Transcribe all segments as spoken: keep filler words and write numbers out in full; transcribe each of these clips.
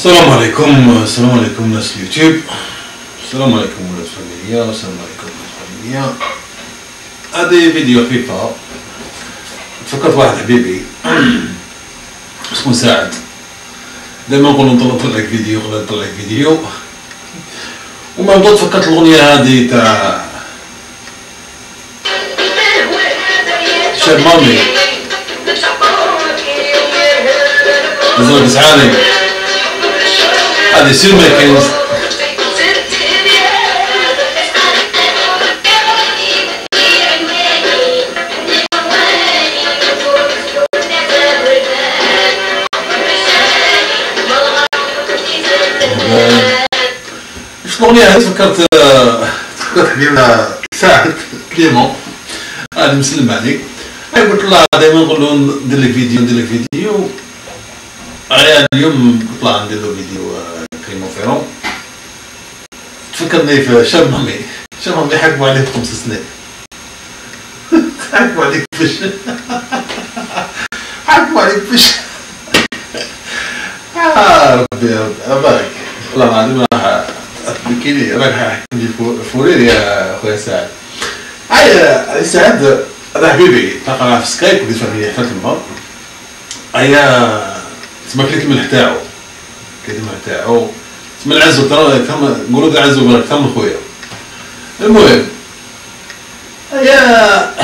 السلام عليكم السلام عليكم ناس اليوتيوب، السلام عليكم ولاد فاميليا، السلام عليكم ولاد فاميليا. هذه فيديو خفيفة. تفكرت واحد حبيبي اسمه سعد، دائما نقول له نطلع لك فيديو نطلع لك فيديو، وما بدأت تفكرت الأغنية هذه تاع شاب مامي زوج سعاني، هذه سير ما كاينش. اش الاغنيه هذه تفكرت تفكرت حبيبنا سعد كليمون، هذا مسلم عليك. قلت له دائما نقول له ندير لك فيديو ندير لك فيديو. على اليوم طلع ندير له فيديو كليمون فيرون. تفكرني في شاب مامي، شاب مامي حكموا عليه بخمس سنين. حكموا عليك فاش حكموا عليك فاش آه ربي أبارك والله العظيم. راح تبكيني، راك حكم لي فورير يا خويا سعد. هيا سعد هذا حبيبي تلقى في سكايب وليت فهمني حتى تما. هيا تسمى كليت الملح تاعو، كليت الملح تاعو تسمى العزو، ترى نقولو العزو برك أكثر من خويا. المهم هيا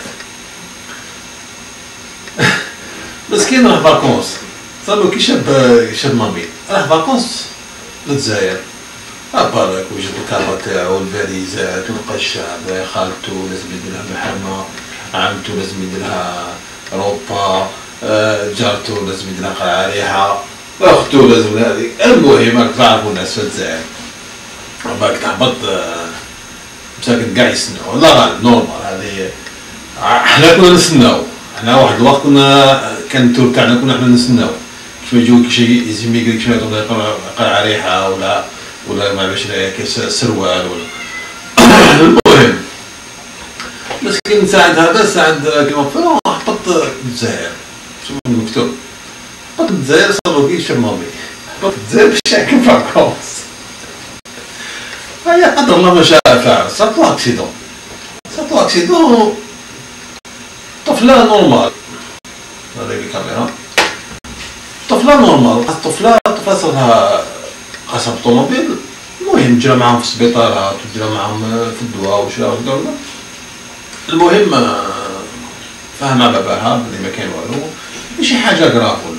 مسكين راه فاكونس، صارلو كي شاب شاب مامي راه فاكونس للجزائر. أبارك وجد الكارة تاعو، الفاليزات، القشة، خالتو لازم يديرلها محرمة، عمتو لازم يديرلها روبا، جارتو لازم يديرلها قرعة ريحة، أختو لازم هذيك. المهم راك تعرفو الناس في الجزائر، باك تهبط مساكن قاع يسناو. لا غالب نورمال هذه. حنا كنا نسناو، حنا واحد الوقت كنا كان التور تاعنا كنا حنا نسناو كيف يجيو كي شي يزيميكري كيف يعطونا قرعة ريحة ولا ولا ما باش كاس سروال ولا. المهم مسكين سعد هذا سعد كيما فيرون هبط للجزائر، شوف المكتوب هبط للجزائر، صارلو كي شاب مامي هبط للجزائر باش يحكم فاكونس. هيا قدر الله ما شاء فعل، صارتلو اكسيدون، صارتلو اكسيدون. طفلة نورمال، هذيك الكاميرا طفلة نورمال، الطفلة الطفلة صارلها خاصها بالطوموبيل. المهم جرى معاهم في السبيطارات وجرى معاهم في الدواء وشراو الدولة. المهم فاهم مع باباها بلي ما كاين والو، ماشي حاجة كراف ولا.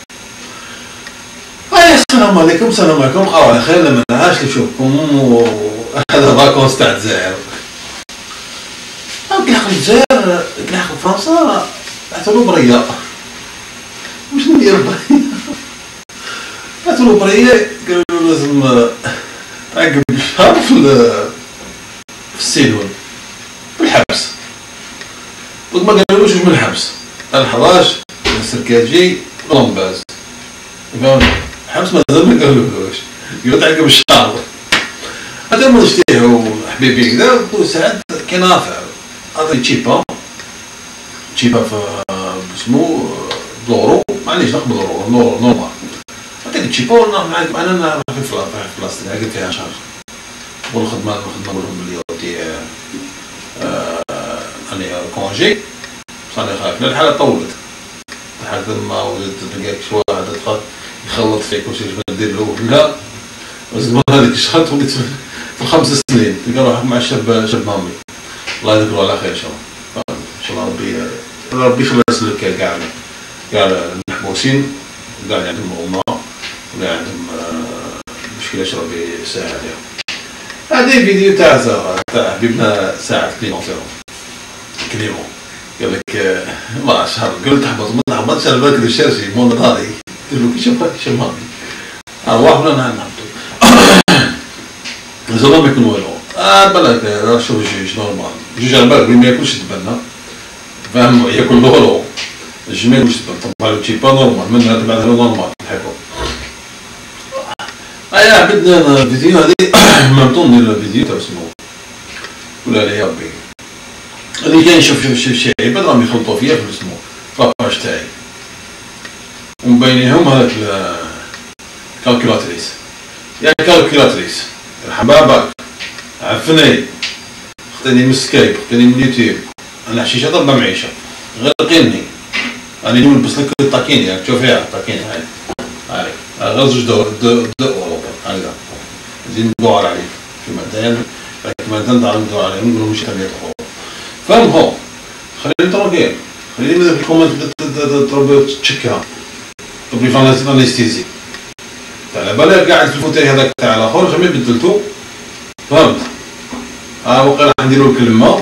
هيا السلام عليكم السلام عليكم، بقاو على خير. لما نعاش نشوفكم وهذا فاكونس تاع الجزائر. كي لحق الجزائر كي لحق فرنسا عطولو برية. وشنو هي البرية؟ عطولو برية، قالولو لازم تعقب شهر في في السجن في الحبس. دوك ما قالولوش من الحبس، الحراج السركاجي لومباز، فهمت؟ الحبس مازال ما قالولوش، قالو تعقب الشهر. هذا ما نشتيه حبيبي كذا. قلتلو سعد كاين رافع عطي تشيبا تشيبا في بسمو بلورو، معليش نقبل لورو نورمال. عطيك تشيبا ونروح معاك معنا نروح في فلسطين عقد فيها شهر. والخدمة الخدمة نقولهم بلي ودي أني كونجي، صاني خايف. الحالة طولت، لحد ما وليت تلقاك شي واحد يدخل يخلط فيك وشي دير له لا، وزعما هذيك الشهر وليت في الخمس سنين تلقى روحك مع الشاب شاب مامي. الله يذكرو على خير ان شاء الله. ان شاء الله ربي ربي يخلص لك كاع كاع المحبوسين كاع اللي عندهم غمة ولا عندهم مشكلة ربي يسهل عليهم. هذه فيديو تاع زهرة تاع حبيبنا سعد كليمون فيرون. كليمون قال لك ما شهر قلت تحبط ما تحبطش على بالك الشارشي مون نهاري قلت له كي شافك شاف مامي ارواح ولا نهار نهبطو زعما ما يكون والو. اه بالك راه شوف جوج نورمال، جوج على بالك ما ياكلش تبنى، فاهم؟ ياكل لورو الجوج ما ياكلش تبنى. طبعا لو تشيبا نورمال من هذا بعد نورمال نحبو. هيا عبدنا الفيديو هذه مامطون ندير الفيديو تاع اسمو ولا لي ربي اللي كاين. شوف شوف شوف شي عباد راهم يخلطوا فيا في اسمو في لاباج تاعي ومبينينهم هذاك كالكولاتريس. يا كالكولاتريس يرحم باباك عفني، خطيني من سكايب، خطيني من يوتيوب، انا حشيشه ضربه معيشه، غرقيني، راني نلبس لك الطاكيني، راك تشوف فيها الطاكيني هاي هاي غير زوج دو دو دو اوروبا هكذا، نزيد ندور عليك كيما انت كيما انت ندور عليك نقولو ماشي ثمانية اورو. فهم هو خليني تروكيل، خليني ماذا في الكومنت تضرب تشكها، تضرب لي فانستيزي تاع على بالك قاعد في الفوتاي هذاك تاع الاخر جامي بدلتو، فهمت؟ ها وقيلا راح نديرو لك الماء،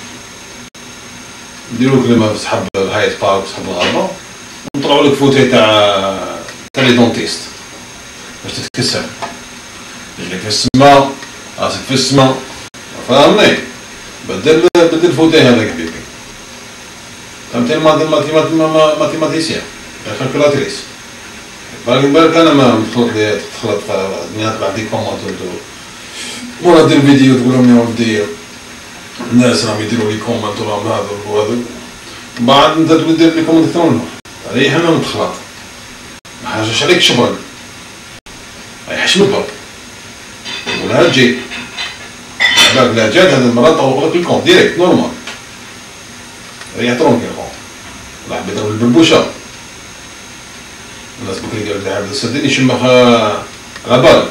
نديرو لك الماء في سحب الهايت بارك سحب الغابة، ونطلعو لك فوتاي تاع تاع لي دونتيست باش تتكسر، رجليك في السما، راسك في السما، فاهمني؟ بدل بدل الفوتاي هذاك حبيبي. فهمتني؟ ماتيماتيسيان كالكولاتريس. بالك بالك انا ما متخلط لي تخلط نطلع دي كومونت مورا دير فيديو تقول لهم يا ولدي الناس راهم يديروا لي كومونت وراهم هذا وهذا، من بعد انت تقول دير لي كومونت اكثر منهم، ريح انا متخلط ما حاجاش عليك شبرك، يحشمك برك ولا تجي بالك لا جات هذه المرة طوق لك الكونت ديريكت نورمال، ريح ترونكي الكونت ولا حبيت يضرب البربوشة، الناس بكري قالت لي عبد صدقني يشمخ على بالك،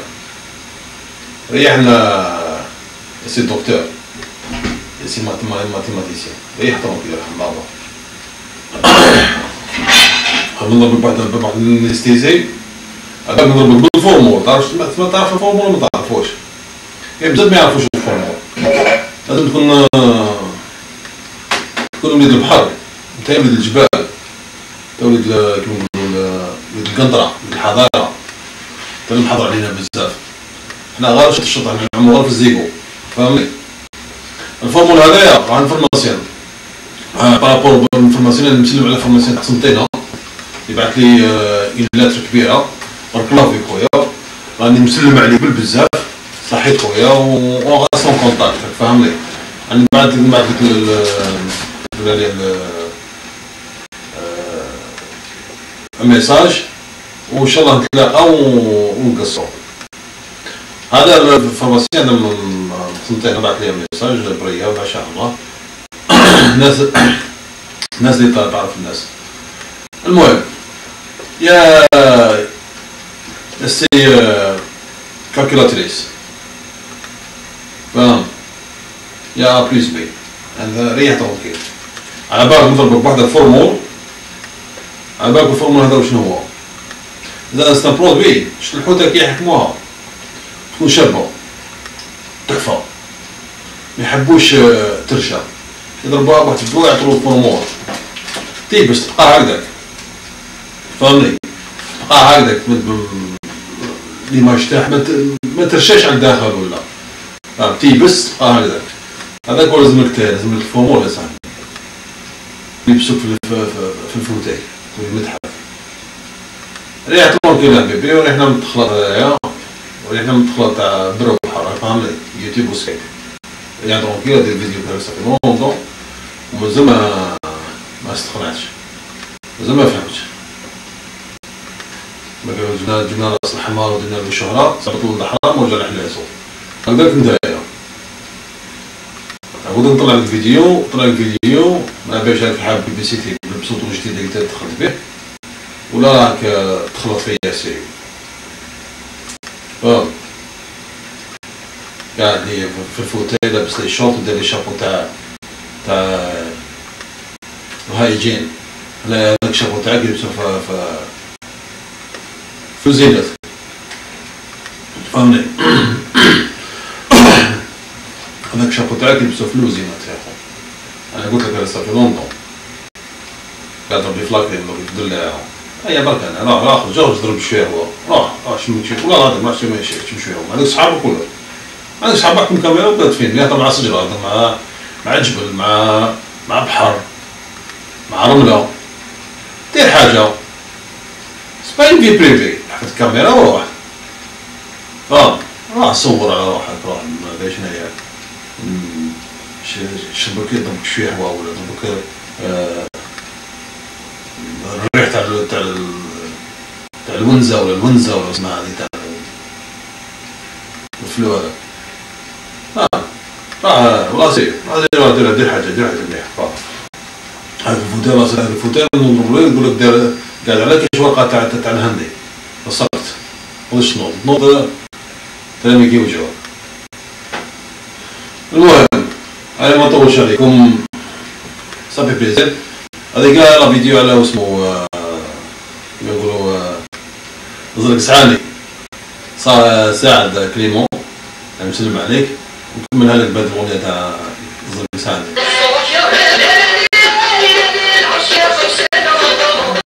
ريحنا سي دكتور سي ماتيماتيسيان، ريح ترونكي يرحم بابا. خلينا نضرب بعض بعض الانستيزي، هذاك نضرب بالفورمول، تعرف ما تعرف الفورمول ولا ما تعرفوش؟ كاين بزاف ما يعرفوش الفورمول، لازم تكون تكون وليد البحر، انت وليد الجبال، انت وليد كيما نقولو وليد القنطرة، وليد الحضارة، انت اللي محضر علينا بزاف، حنا غير شط الشط نعومو غير في الزيكو، فهمني؟ الفورمول هذايا راه انفورماسيون، بارابور الانفورماسيون اللي مسلم على فورماسيون تاع سنتينا، يبعث لي ايميلات كبيرة، بارك الله فيك خويا، راني مسلم عليه بالبزاف، صحيت خويا و غاسون كونتاكت، فهمني؟ راني نبعث نبعث لك الميساج وان شاء الله نتلاقاو ونقصو. هذا الفورماسيون انا سنتين نبعث ليها ميساج بريه ما شاء الله. الناس الناس اللي تعرف الناس. المهم يا السي كالكولاتريس فاهم يا بليز بي هذا ريح ترونكيل، على بالك نضربك بواحد الفورمول، على بالك الفورمول هذا شنو هو؟ إذا سان برودوي شت الحوتة كي يحكموها تكون شابة تحفة، ما يحبوش ترشا، يضربوها بواحد الدواء يعطولو الفورمول تيبس تبقى هكذاك، فهمني؟ تبقى هكذاك ليماج تاعها ما ترشاش على الداخل ولا، فهم تيبس تبقى هكذاك، هذاك هو لازملك لازملك الفورمول يا صاحبي، يلبسوك في الفوتاي في المتحف. ريح ترونكيل حبيبي وريحنا من التخلط هذايا، وريحنا من التخلط تاع برا وبحر، فهمني؟ يوتيوب وسكايب. ريح ترونكيل هادي الفيديو كان صافي لونطون ومازال ما ما استقنعتش، مازال ما فهمتش. جبنا جبنا راس الحمار ودرنا له الشهرة، صبطوا له الحرام ورجعنا حلاسو. هكذاك نتايا. عاود نطلع لك فيديو، طلع لك فيديو ما باش راك حاب بيبيسيتي بالبسوط الجديد اللي تدخل به، ولا راك تخلط فيا سيري. فاهم؟ قاعد هي في الفوتاي لابس لي شورت ودار لي شابو تاع تاع الهايجين، هذاك الشابو تاعك يلبسو في في الزينات، فهمني؟ هذاك الشابو تاعك يلبسو في الوزينات يا خو، أنا قلت لك هذا صافي لونطون، قاعد ضرب لي فلاكين ضرب لي دلاعة، هيا برك أنا روح روح خرج روح ضرب شوية هو، روح روح شم شوية ولا هذاك ما شم شم شوية هو، هذوك صحابك كلهم، هذوك صحابك معكم كاميرا وبدات فين، يهضر مع شجرة يهضر مع مع جبل مع مع بحر مع رملة، دير حاجة، سباين في بريفي، حط الكاميرا وروح، فاهم؟ روح صور على روحك، روح باش هنايا شربك يضربك شوية هوا ولا يضربك الريح تاع تاع تاع تاع الونزه ولا الونزه ولا اسمها هذه تاع الفلو هذا. اه اه والله سير دير دير دير حاجه دير حاجه مليحه. هذا الفوتيل هذا الفوتيل نضرب له يقول لك دير قاعد على كاش ورقه تاع تاع الهندي وصلت واش نوض نوض تاني كي وجهه. المهم انا ما نطولش عليكم صافي بليزير. هذه كاع لا فيديو على اسمه كيما نقولوا زرق سعاني ساعد كليمون. نسلم عليك ونكملها لك بهاد الاغنيه تاع زرق سعاني.